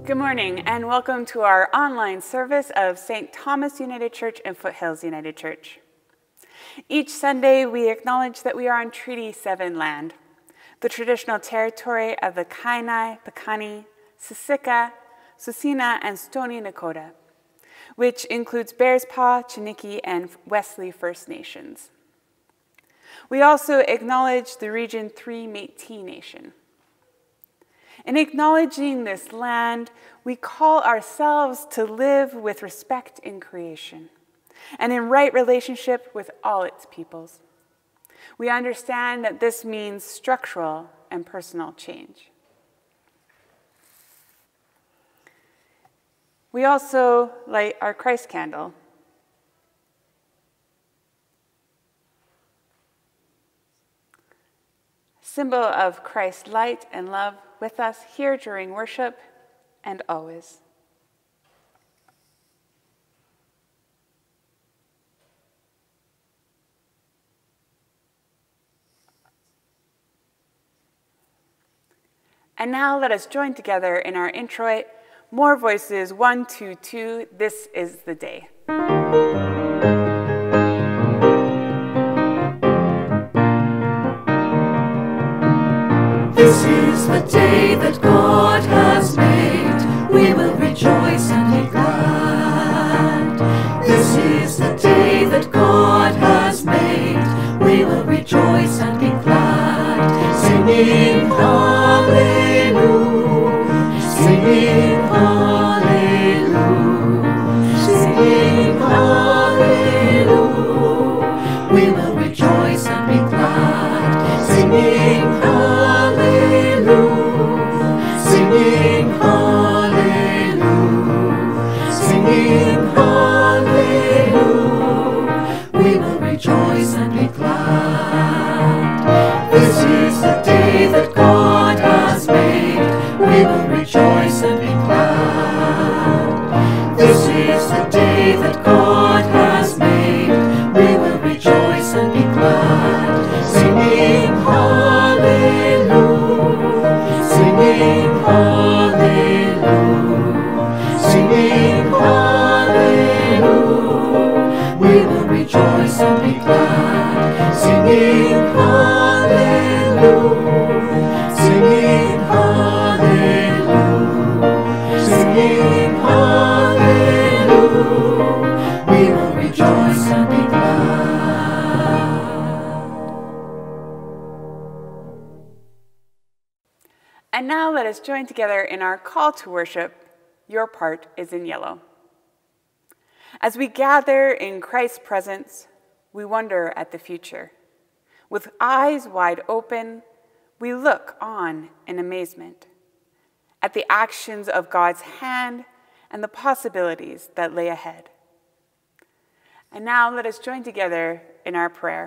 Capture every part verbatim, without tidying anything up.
Good morning and welcome to our online service of Saint Thomas United Church and Foothills United Church. Each Sunday we acknowledge that we are on Treaty seven land, the traditional territory of the Kainai, Piikani, Siksika, Tsuut'ina, and Stoney Nakoda, which includes Bearspaw, Chiniki, and Wesley First Nations. We also acknowledge the Region three Métis Nation. In acknowledging this land, we call ourselves to live with respect in creation and in right relationship with all its peoples. We understand that this means structural and personal change. We also light our Christ candle. Symbol of Christ's light and love with us here during worship and always. And now let us join together in our introit, More Voices, one, two, two, This is the Day. This is the day that God has made. We will rejoice and be glad. This is the day that God has made. We will rejoice and be glad. Singing hallelujah, singing hallelujah, singing hallelujah. We will rejoice and be glad. Singing hallelujah, singing hallelujah, singing hallelujah. We will rejoice and be glad. This is the day that God has made. We will rejoice and be glad. This is the day that God has made. We will rejoice and be glad. Singing hallelujah, singing hallelujah, singing hallelujah. We will rejoice and be glad. Singing hallelujah, singing hallelujah, singing hallelujah. We will rejoice and be glad. And now let us join together in our call to worship, Your Part is in Yellow. As we gather in Christ's presence, we wonder at the future. With eyes wide open, we look on in amazement at the actions of God's hand and the possibilities that lay ahead. And now let us join together in our prayer.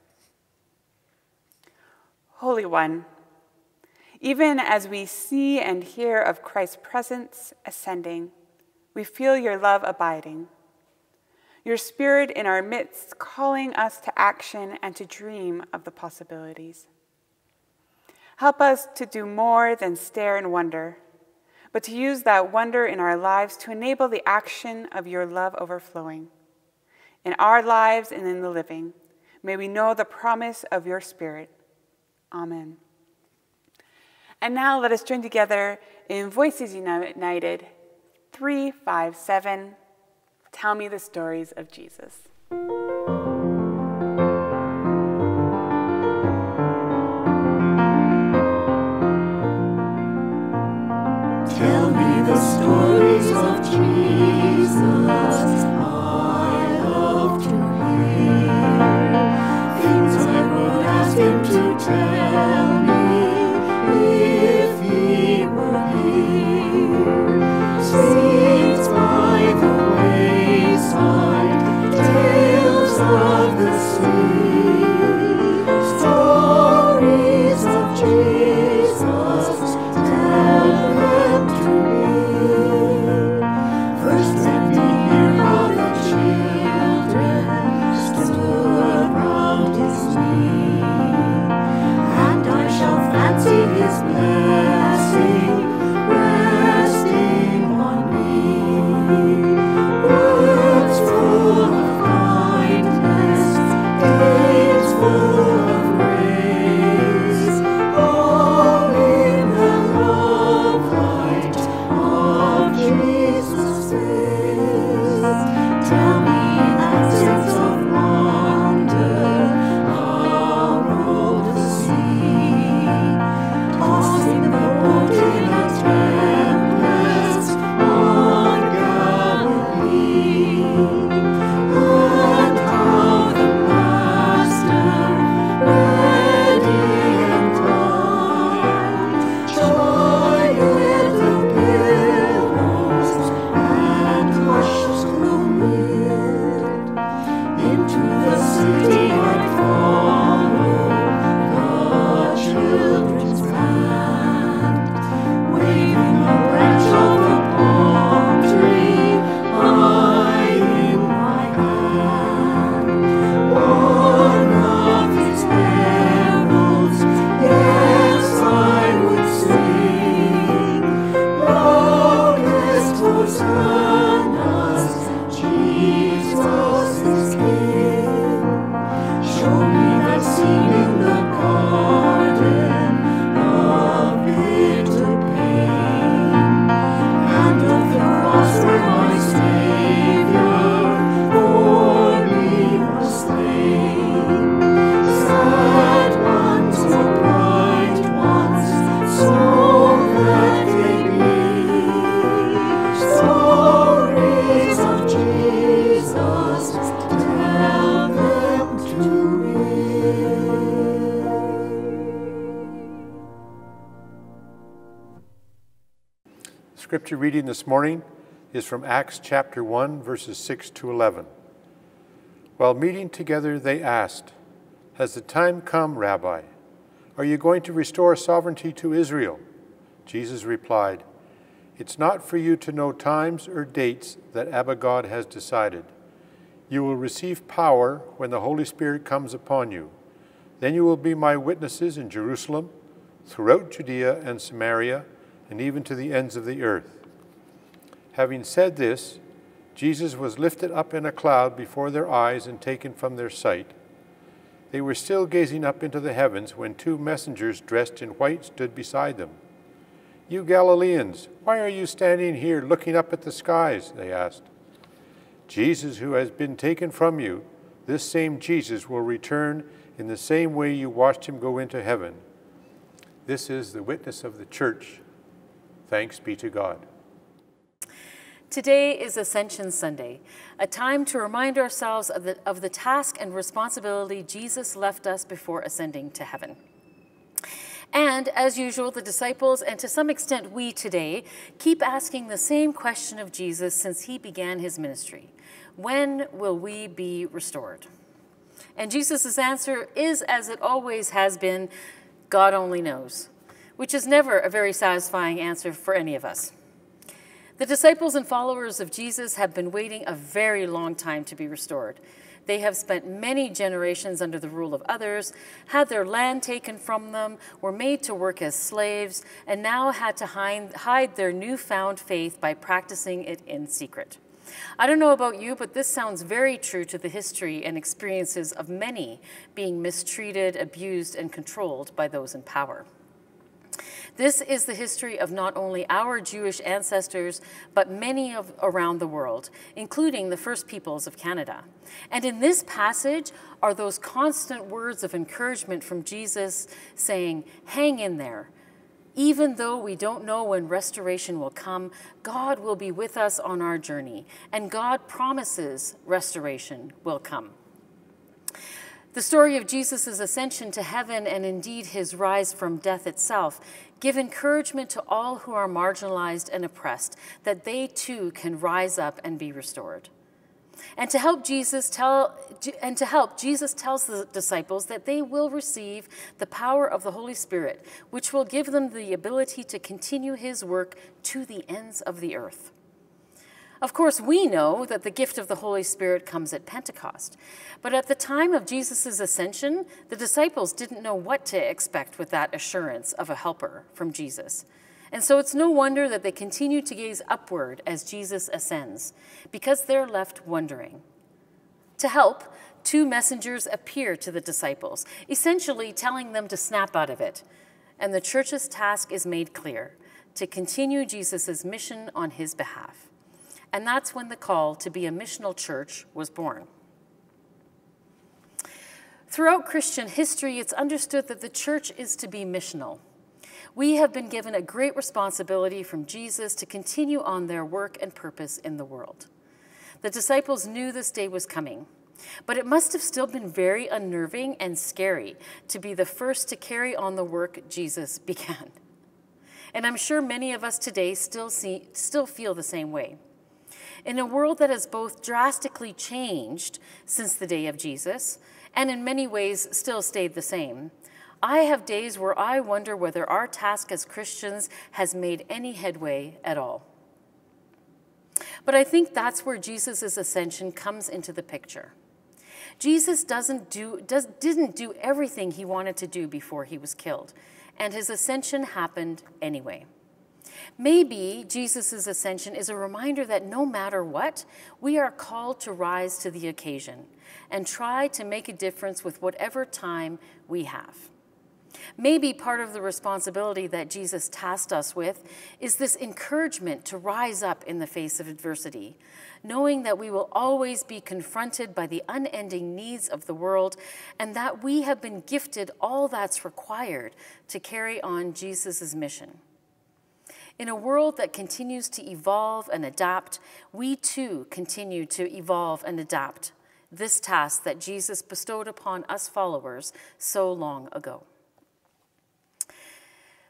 Holy One, even as we see and hear of Christ's presence ascending, we feel your love abiding, your Spirit in our midst calling us to action and to dream of the possibilities. Help us to do more than stare and wonder, but to use that wonder in our lives to enable the action of your love overflowing. In our lives and in the living, may we know the promise of your Spirit. Amen. And now let us join together in Voices United, three, five, seven, Tell Me the Stories of Jesus. Tell me the stories of Jesus. I love to hear things I would ask him to tell me if he were here. Scenes by the wayside, tales of the sea, stories of Jesus. Tell them to me. scripture reading this morning is from Acts chapter one, verses six to eleven. While meeting together, they asked, "Has the time come, Rabbi? Are you going to restore sovereignty to Israel?" Jesus replied, "It's not for you to know times or dates that Abba God has decided. You will receive power when the Holy Spirit comes upon you. Then you will be my witnesses in Jerusalem, throughout Judea and Samaria, and even to the ends of the earth." Having said this, Jesus was lifted up in a cloud before their eyes and taken from their sight. They were still gazing up into the heavens when two messengers dressed in white stood beside them. "You Galileans, why are you standing here looking up at the skies?" they asked. "Jesus, who has been taken from you, this same Jesus will return in the same way you watched him go into heaven." This is the witness of the church. Thanks be to God. Today is Ascension Sunday, a time to remind ourselves of the, of the task and responsibility Jesus left us before ascending to heaven. And as usual, the disciples, and to some extent we today, keep asking the same question of Jesus since he began his ministry. When will we be restored? And Jesus' answer is, as it always has been, God only knows, which is never a very satisfying answer for any of us. The disciples and followers of Jesus have been waiting a very long time to be restored. They have spent many generations under the rule of others, had their land taken from them, were made to work as slaves, and now had to hide their newfound faith by practicing it in secret. I don't know about you, but this sounds very true to the history and experiences of many being mistreated, abused, and controlled by those in power. This is the history of not only our Jewish ancestors, but many of around the world, including the First Peoples of Canada. And in this passage are those constant words of encouragement from Jesus saying, "Hang in there. Even though we don't know when restoration will come, God will be with us on our journey, and God promises restoration will come." The story of Jesus' ascension to heaven and indeed his rise from death itself give encouragement to all who are marginalized and oppressed that they too can rise up and be restored. And to help Jesus tell and to help Jesus tells the disciples that they will receive the power of the Holy Spirit, which will give them the ability to continue his work to the ends of the earth. Of course, we know that the gift of the Holy Spirit comes at Pentecost. But at the time of Jesus' ascension, the disciples didn't know what to expect with that assurance of a helper from Jesus. And so it's no wonder that they continue to gaze upward as Jesus ascends, because they're left wondering. To help, two messengers appear to the disciples, essentially telling them to snap out of it. And the church's task is made clear, to continue Jesus' mission on his behalf. And that's when the call to be a missional church was born. Throughout Christian history, it's understood that the church is to be missional. We have been given a great responsibility from Jesus to continue on their work and purpose in the world. The disciples knew this day was coming, but it must have still been very unnerving and scary to be the first to carry on the work Jesus began. And I'm sure many of us today still see, still feel the same way. In a world that has both drastically changed since the day of Jesus, and in many ways still stayed the same, I have days where I wonder whether our task as Christians has made any headway at all. But I think that's where Jesus' ascension comes into the picture. Jesus doesn't do, does, didn't do everything he wanted to do before he was killed, and his ascension happened anyway. Maybe Jesus' ascension is a reminder that no matter what, we are called to rise to the occasion and try to make a difference with whatever time we have. Maybe part of the responsibility that Jesus tasked us with is this encouragement to rise up in the face of adversity, knowing that we will always be confronted by the unending needs of the world and that we have been gifted all that's required to carry on Jesus' mission. In a world that continues to evolve and adapt, we too continue to evolve and adapt this task that Jesus bestowed upon us followers so long ago.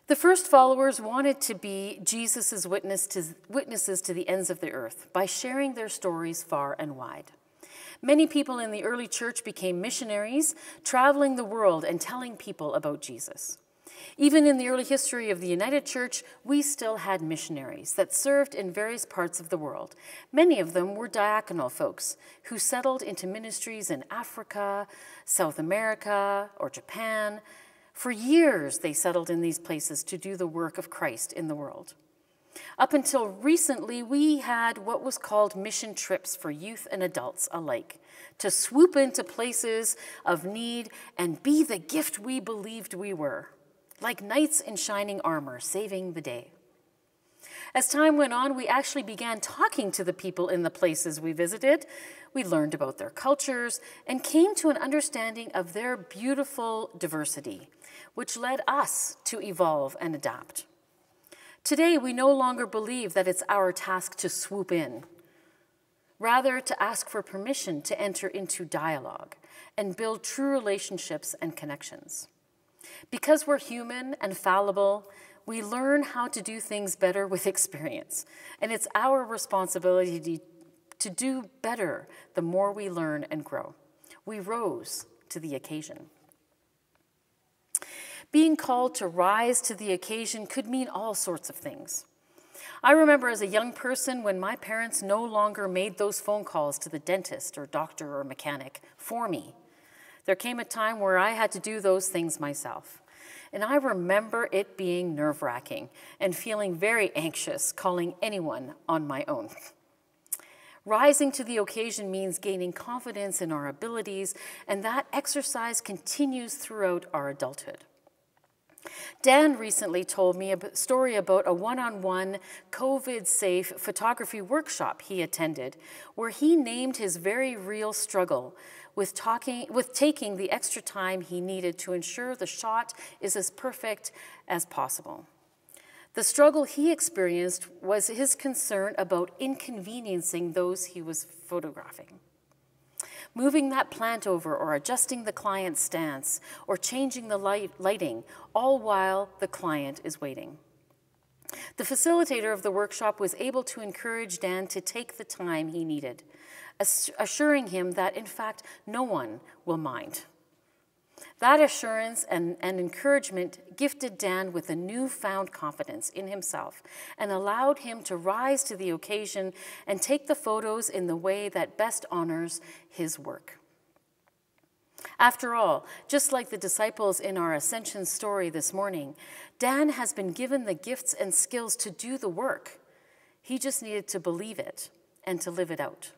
The first followers wanted to be Jesus' witness to, witnesses to the ends of the earth by sharing their stories far and wide. Many people in the early church became missionaries, traveling the world and telling people about Jesus. Even in the early history of the United Church, we still had missionaries that served in various parts of the world. Many of them were diaconal folks who settled into ministries in Africa, South America, or Japan. For years, they settled in these places to do the work of Christ in the world. Up until recently, we had what was called mission trips for youth and adults alike, to swoop into places of need and be the gift we believed we were, like knights in shining armor, saving the day. As time went on, we actually began talking to the people in the places we visited. We learned about their cultures and came to an understanding of their beautiful diversity, which led us to evolve and adapt. Today, we no longer believe that it's our task to swoop in, rather to ask for permission to enter into dialogue and build true relationships and connections. Because we're human and fallible, we learn how to do things better with experience, and it's our responsibility to do better the more we learn and grow. We rose to the occasion. Being called to rise to the occasion could mean all sorts of things. I remember as a young person when my parents no longer made those phone calls to the dentist or doctor or mechanic for me. There came a time where I had to do those things myself. And I remember it being nerve-wracking and feeling very anxious calling anyone on my own. Rising to the occasion means gaining confidence in our abilities, and that exercise continues throughout our adulthood. Dan recently told me a story about a one-on-one COVID-safe photography workshop he attended, where he named his very real struggle with, talking, with taking the extra time he needed to ensure the shot is as perfect as possible. The struggle he experienced was his concern about inconveniencing those he was photographing. Moving that plant over or adjusting the client's stance or changing the light, lighting, all while the client is waiting. The facilitator of the workshop was able to encourage Dan to take the time he needed, assuring him that, in fact, no one will mind. That assurance and, and encouragement gifted Dan with a newfound confidence in himself and allowed him to rise to the occasion and take the photos in the way that best honors his work. After all, just like the disciples in our Ascension story this morning, Dan has been given the gifts and skills to do the work. He just needed to believe it and to live it out.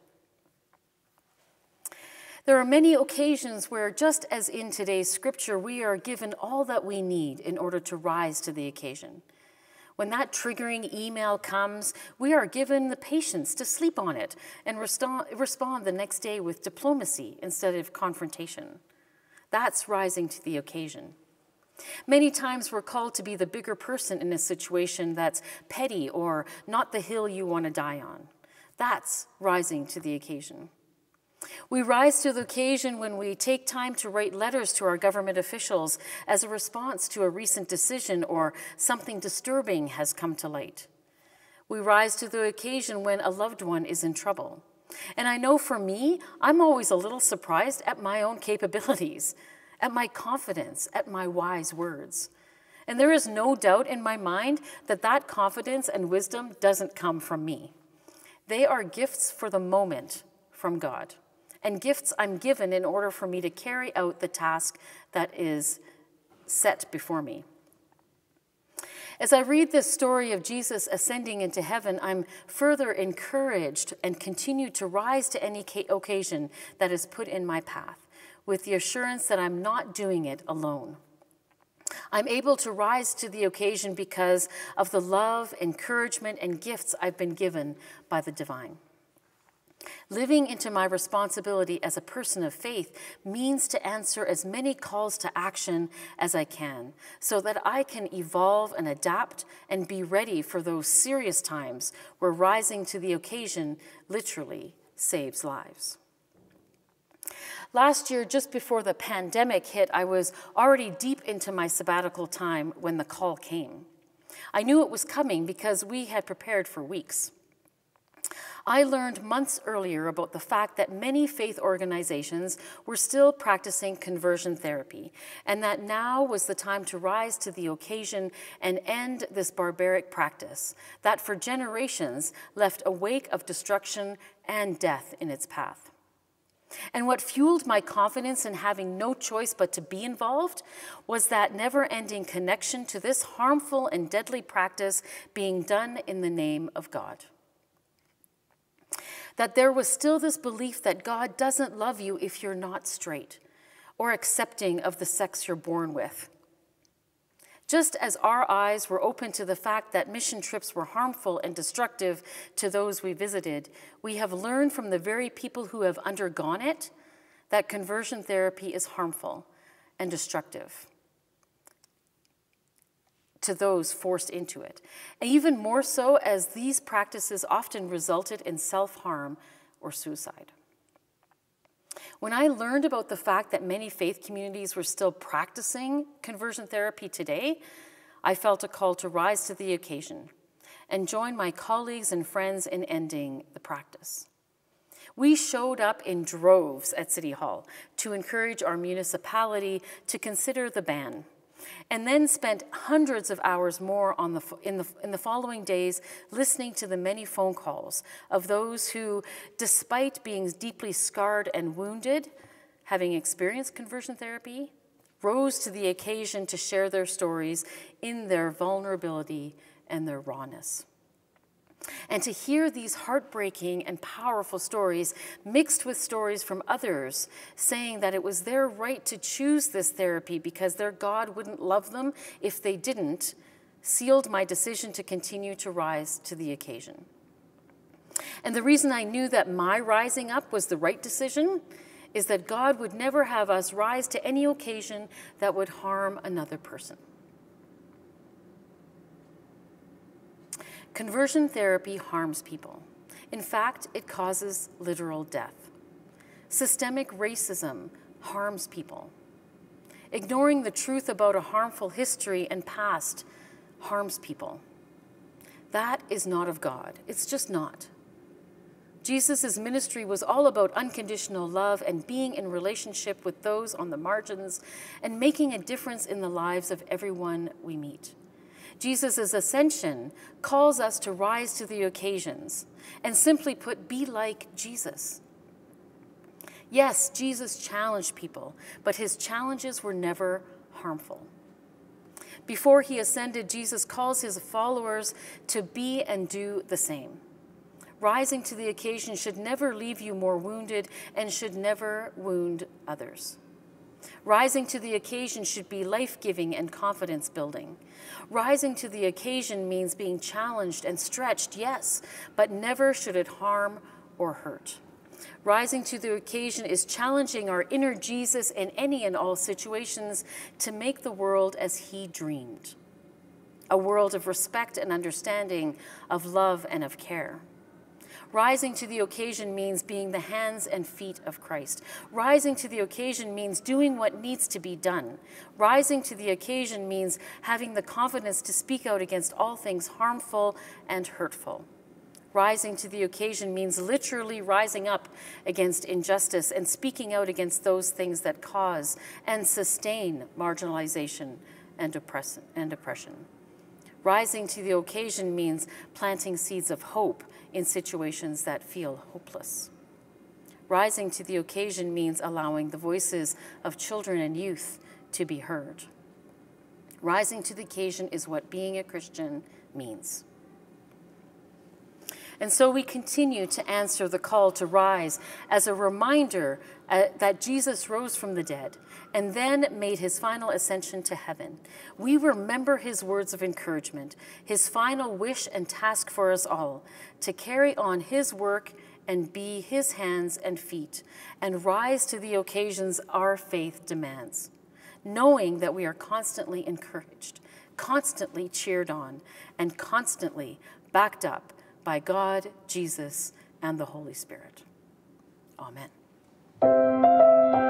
There are many occasions where, just as in today's scripture, we are given all that we need in order to rise to the occasion. When that triggering email comes, we are given the patience to sleep on it and respond the next day with diplomacy instead of confrontation. That's rising to the occasion. Many times we're called to be the bigger person in a situation that's petty or not the hill you want to die on. That's rising to the occasion. We rise to the occasion when we take time to write letters to our government officials as a response to a recent decision or something disturbing has come to light. We rise to the occasion when a loved one is in trouble. And I know for me, I'm always a little surprised at my own capabilities, at my confidence, at my wise words. And there is no doubt in my mind that that confidence and wisdom doesn't come from me. They are gifts for the moment from God, and gifts I'm given in order for me to carry out the task that is set before me. As I read this story of Jesus ascending into heaven, I'm further encouraged and continue to rise to any occasion that is put in my path, with the assurance that I'm not doing it alone. I'm able to rise to the occasion because of the love, encouragement, and gifts I've been given by the divine. Living into my responsibility as a person of faith means to answer as many calls to action as I can, so that I can evolve and adapt and be ready for those serious times where rising to the occasion literally saves lives. Last year, just before the pandemic hit, I was already deep into my sabbatical time when the call came. I knew it was coming because we had prepared for weeks. I learned months earlier about the fact that many faith organizations were still practicing conversion therapy, and that now was the time to rise to the occasion and end this barbaric practice that for generations left a wake of destruction and death in its path. And what fueled my confidence in having no choice but to be involved was that never-ending connection to this harmful and deadly practice being done in the name of God. That there was still this belief that God doesn't love you if you're not straight or accepting of the sex you're born with. Just as our eyes were open to the fact that mission trips were harmful and destructive to those we visited, we have learned from the very people who have undergone it that conversion therapy is harmful and destructive to those forced into it. And even more so as these practices often resulted in self-harm or suicide. When I learned about the fact that many faith communities were still practicing conversion therapy today, I felt a call to rise to the occasion and join my colleagues and friends in ending the practice. We showed up in droves at City Hall to encourage our municipality to consider the ban, and then spent hundreds of hours more on the, in, the, in the following days listening to the many phone calls of those who, despite being deeply scarred and wounded, having experienced conversion therapy, rose to the occasion to share their stories in their vulnerability and their rawness. And to hear these heartbreaking and powerful stories mixed with stories from others saying that it was their right to choose this therapy because their God wouldn't love them if they didn't, sealed my decision to continue to rise to the occasion. And the reason I knew that my rising up was the right decision is that God would never have us rise to any occasion that would harm another person. Conversion therapy harms people. In fact, it causes literal death. Systemic racism harms people. Ignoring the truth about a harmful history and past harms people. That is not of God. It's just not. Jesus' ministry was all about unconditional love and being in relationship with those on the margins and making a difference in the lives of everyone we meet. Jesus' ascension calls us to rise to the occasions and, simply put, be like Jesus. Yes, Jesus challenged people, but his challenges were never harmful. Before he ascended, Jesus calls his followers to be and do the same. Rising to the occasion should never leave you more wounded and should never wound others. Rising to the occasion should be life-giving and confidence-building. Rising to the occasion means being challenged and stretched, yes, but never should it harm or hurt. Rising to the occasion is challenging our inner Jesus in any and all situations to make the world as he dreamed. A world of respect and understanding, of love and of care. Rising to the occasion means being the hands and feet of Christ. Rising to the occasion means doing what needs to be done. Rising to the occasion means having the confidence to speak out against all things harmful and hurtful. Rising to the occasion means literally rising up against injustice and speaking out against those things that cause and sustain marginalization and oppression. Rising to the occasion means planting seeds of hope in situations that feel hopeless. Rising to the occasion means allowing the voices of children and youth to be heard. Rising to the occasion is what being a Christian means. And so we continue to answer the call to rise as a reminder uh, that Jesus rose from the dead and then made his final ascension to heaven. We remember his words of encouragement, his final wish and task for us all, to carry on his work and be his hands and feet, and rise to the occasions our faith demands, knowing that we are constantly encouraged, constantly cheered on, and constantly backed up by God, Jesus, and the Holy Spirit. Amen.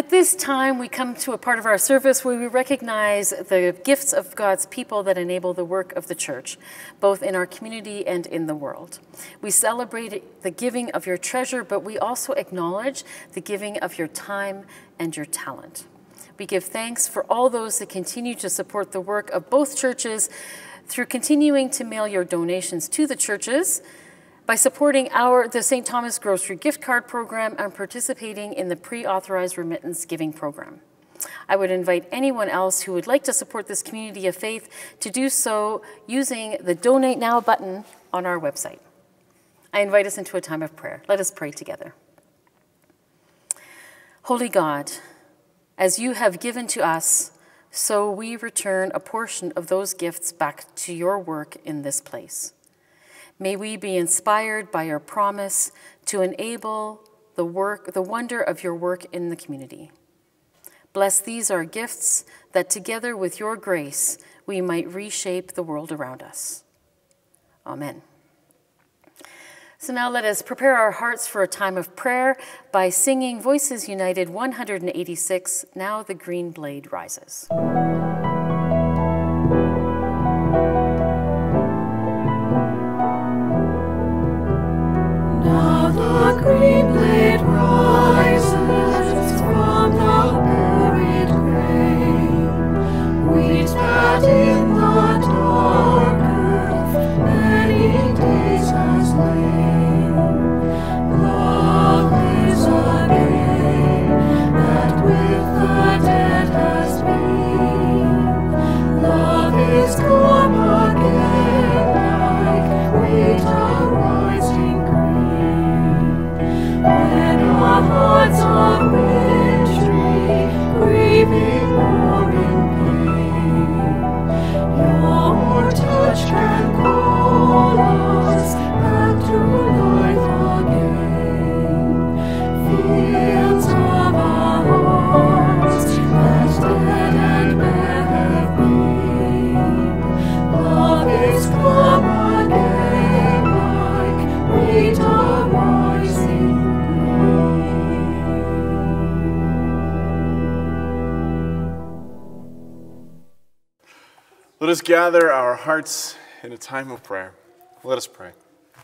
At this time, we come to a part of our service where we recognize the gifts of God's people that enable the work of the church, both in our community and in the world. We celebrate the giving of your treasure, but we also acknowledge the giving of your time and your talent. We give thanks for all those that continue to support the work of both churches through continuing to mail your donations to the churches, by supporting our the Saint Thomas Grocery Gift Card Program and participating in the pre-authorized remittance giving program. I would invite anyone else who would like to support this community of faith to do so using the Donate Now button on our website. I invite us into a time of prayer. Let us pray together. Holy God, as you have given to us, so we return a portion of those gifts back to your work in this place. May we be inspired by your promise to enable the work, the wonder of your work in the community. Bless these our gifts, that together with your grace, we might reshape the world around us. Amen. So now let us prepare our hearts for a time of prayer by singing Voices United one hundred eighty-six, Now the Green Blade Rises. The green blade rises from the buried grain, wheat that in the dark earth many days has lain. Love is again, that with the dead has been. Love is come again, like wheat arising green. When our hearts are wintry, grieving or in pain, your touch can call us back to life again. Fields of our hearts that dead and bare have been, love is come again like wheat arising. Let us gather our hearts in a time of prayer. Let us pray.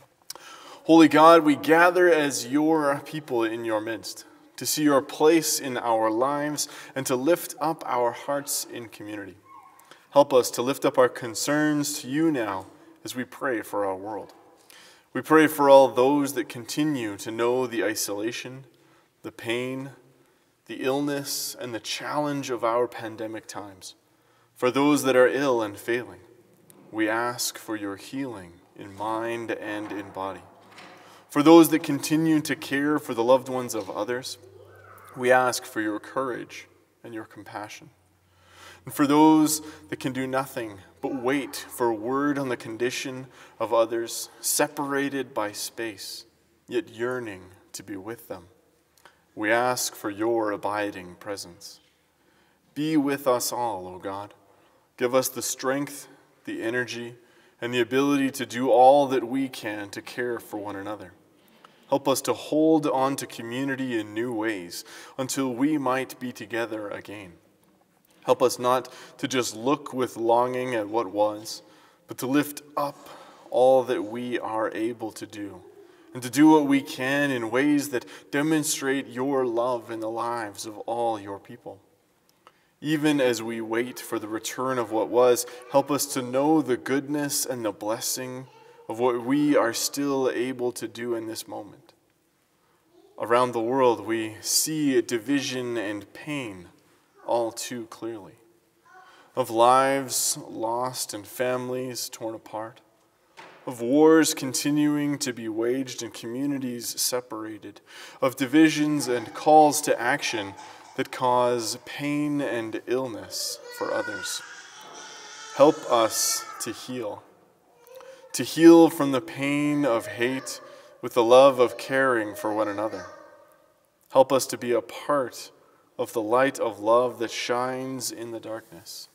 Holy God, we gather as your people in your midst, to see your place in our lives and to lift up our hearts in community. Help us to lift up our concerns to you now as we pray for our world. We pray for all those that continue to know the isolation, the pain, the illness, and the challenge of our pandemic times. For those that are ill and failing, we ask for your healing in mind and in body. For those that continue to care for the loved ones of others, we ask for your courage and your compassion. And for those that can do nothing but wait for word on the condition of others, separated by space, yet yearning to be with them, we ask for your abiding presence. Be with us all, O God. Give us the strength, the energy, and the ability to do all that we can to care for one another. Help us to hold on to community in new ways until we might be together again. Help us not to just look with longing at what was, but to lift up all that we are able to do, and to do what we can in ways that demonstrate your love in the lives of all your people. Even as we wait for the return of what was, help us to know the goodness and the blessing of what we are still able to do in this moment. Around the world, we see division and pain all too clearly, of lives lost and families torn apart, of wars continuing to be waged and communities separated, of divisions and calls to action that cause pain and illness for others. Help us to heal, to heal from the pain of hate with the love of caring for one another. Help us to be a part of the light of love that shines in the darkness.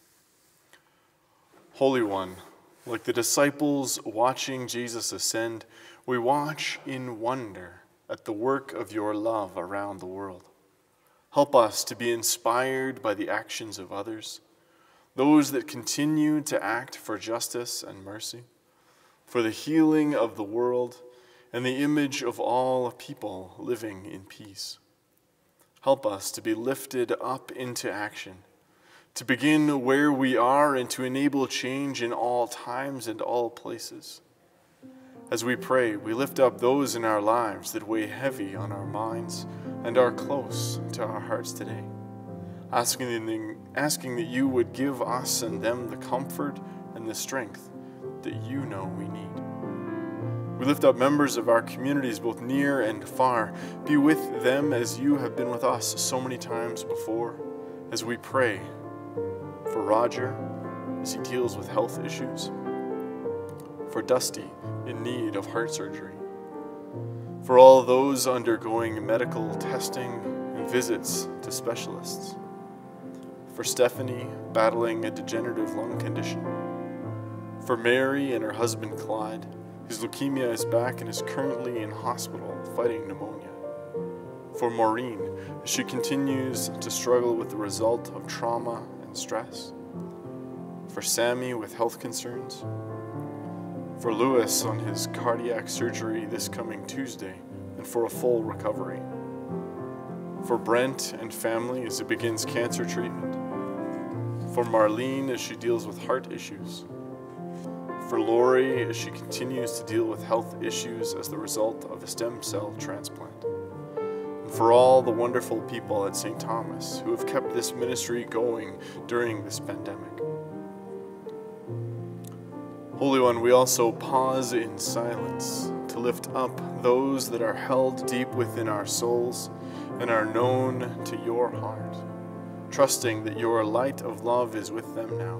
Holy One, like the disciples watching Jesus ascend, we watch in wonder at the work of your love around the world. Help us to be inspired by the actions of others, those that continue to act for justice and mercy, for the healing of the world and the image of all people living in peace. Help us to be lifted up into action, to begin where we are and to enable change in all times and all places. As we pray, we lift up those in our lives that weigh heavy on our minds and are close to our hearts today, asking, asking that you would give us and them the comfort and the strength that you know we need. We lift up members of our communities, both near and far. Be with them as you have been with us so many times before, as we pray for Roger as he deals with health issues, for Dusty in need of heart surgery, for all those undergoing medical testing and visits to specialists, for Stephanie battling a degenerative lung condition, for Mary and her husband Clyde, whose leukemia is back and is currently in hospital fighting pneumonia, for Maureen as she continues to struggle with the result of trauma and stress, for Sammy with health concerns, for Lewis on his cardiac surgery this coming Tuesday and for a full recovery, for Brent and family as he begins cancer treatment, for Marlene as she deals with heart issues, for Lori as she continues to deal with health issues as the result of a stem cell transplant, and for all the wonderful people at Saint Thomas who have kept this ministry going during this pandemic. Holy One, we also pause in silence to lift up those that are held deep within our souls and are known to your heart, trusting that your light of love is with them now.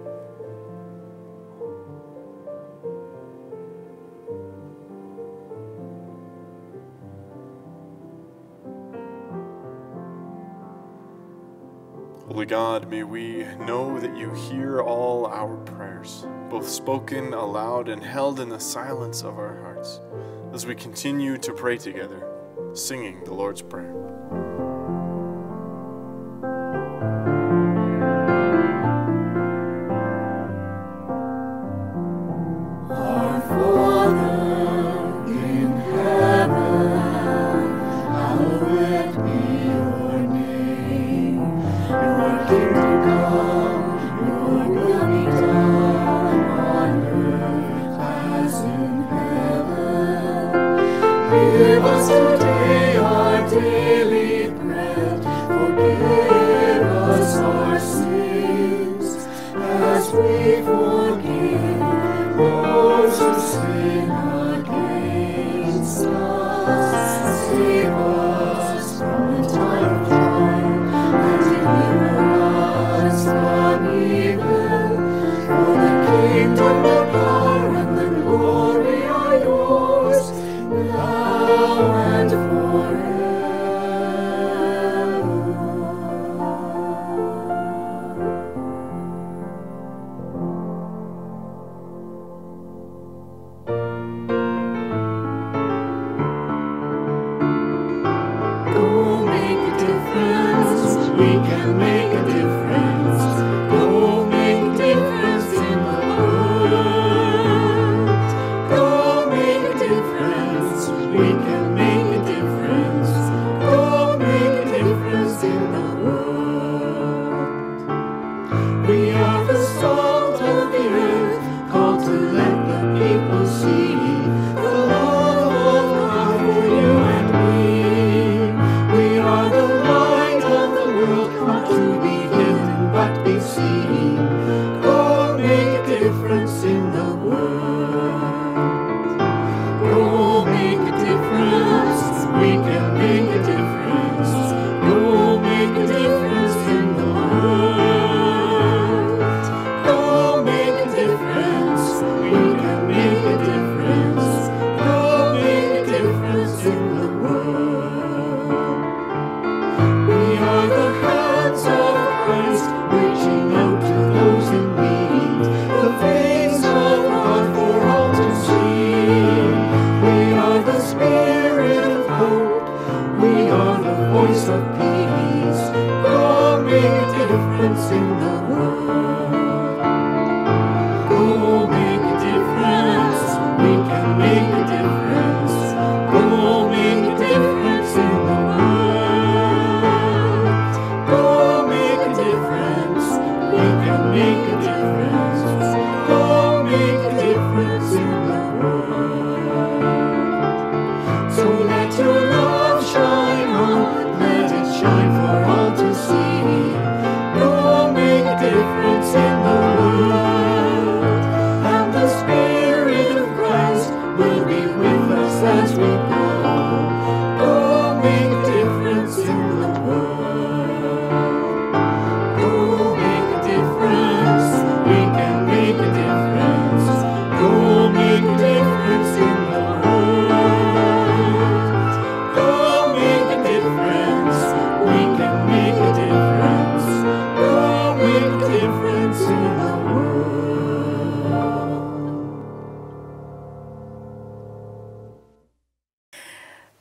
Holy God, may we know that you hear all our prayers, both spoken aloud and held in the silence of our hearts, as we continue to pray together, singing the Lord's Prayer. Our Father in heaven, hallowed be your name. Your kingdom come, your will be done on earth as in heaven. Give us today our daily bread. Forgive us our sins as we forgive those who sin against us. Save us from the time of trouble and deliver us from evil. For the kingdom, the power, and the glory are yours, now and forever. Go make a difference, we can make a difference. Go make a difference in the world. Go make a difference, we can make a difference. Go make a difference in the world. We are the salt of the earth, called to let the people see the love of God for you and me. We are the light of the world, not to be hidden but be seen. Go make a difference in the world. Go make a difference.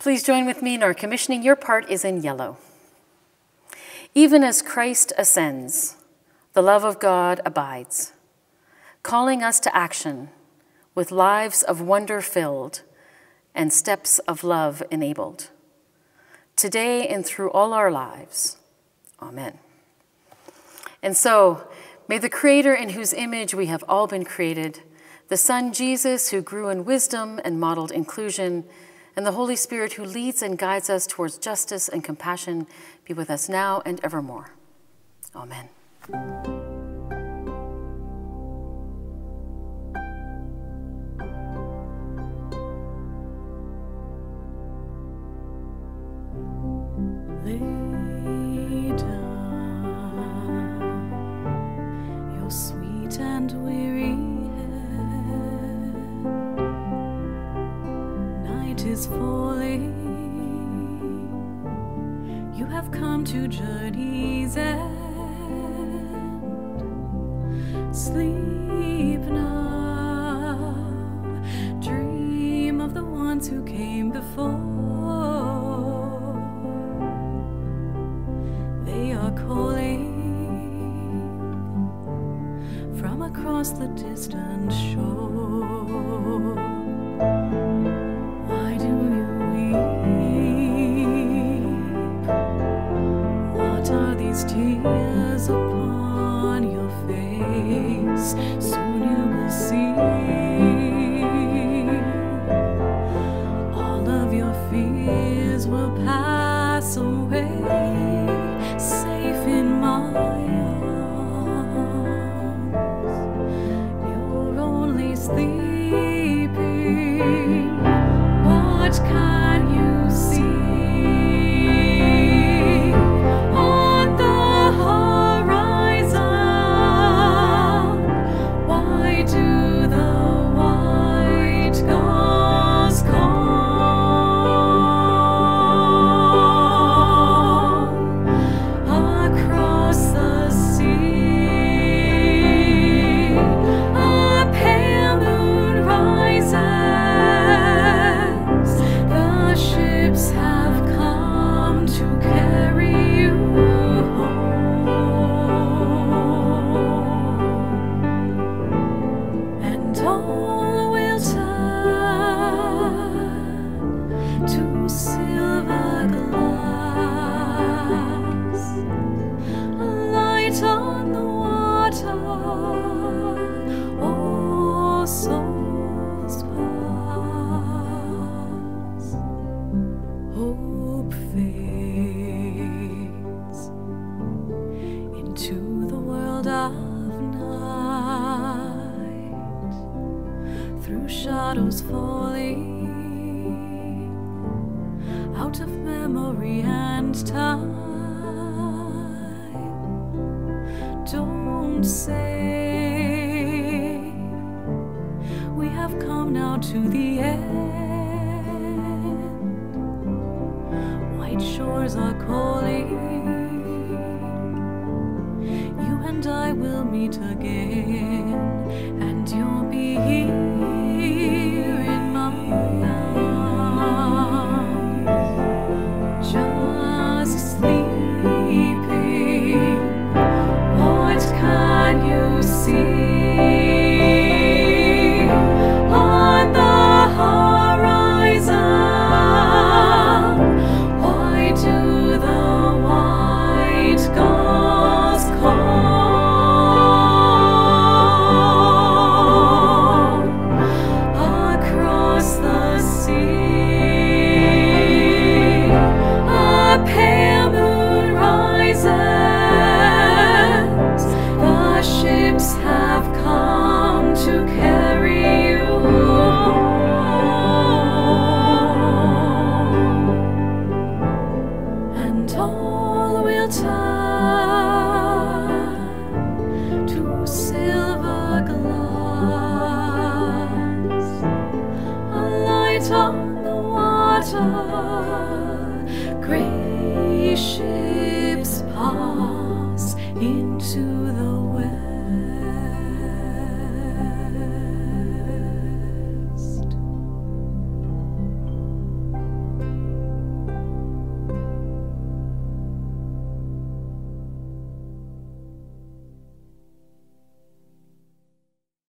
Please join with me in our commissioning. Your part is in yellow. Even as Christ ascends, the love of God abides, calling us to action with lives of wonder filled and steps of love enabled. Today and through all our lives. Amen. And so, may the Creator in whose image we have all been created, the Son Jesus who grew in wisdom and modeled inclusion, and the Holy Spirit who leads and guides us towards justice and compassion be with us now and evermore. Amen. Lay down your sweet and weary head. Night is falling. You have come to journey's end. Sleep now. Dream of the ones who came before. They are calling from across the distant shore. Why do you weep? What are these tears upon your face? Soon you will see all of your fears will pass away. Safe in my arms, you're only sleeping. What can you see on the horizon? Why do the white gulls call across the sea? A pale moon rises. The ships have come to carry you home, and all will turn to silver glass, a light on the water, all souls pass. Hope fades into the world of night, through shadows falling out of memory and time. Don't say we have come now to the end. White shores are calling. You and I will meet again, and you'll be here in my arms, just sleeping. What can you see on the horizon? Why do the white gulls call across the sea? A pale moon rises. The ships have come to carry you home, and all will turn to silver glass, a light on the water, gray ships